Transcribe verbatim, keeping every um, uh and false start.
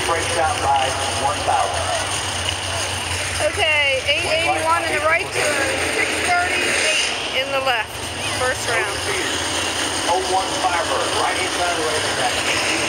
breaks out by one thousand. Okay, eight eighty-one in the right turn, six thirty-eight in the left. First round. oh one Firebird, right inside the racetrack.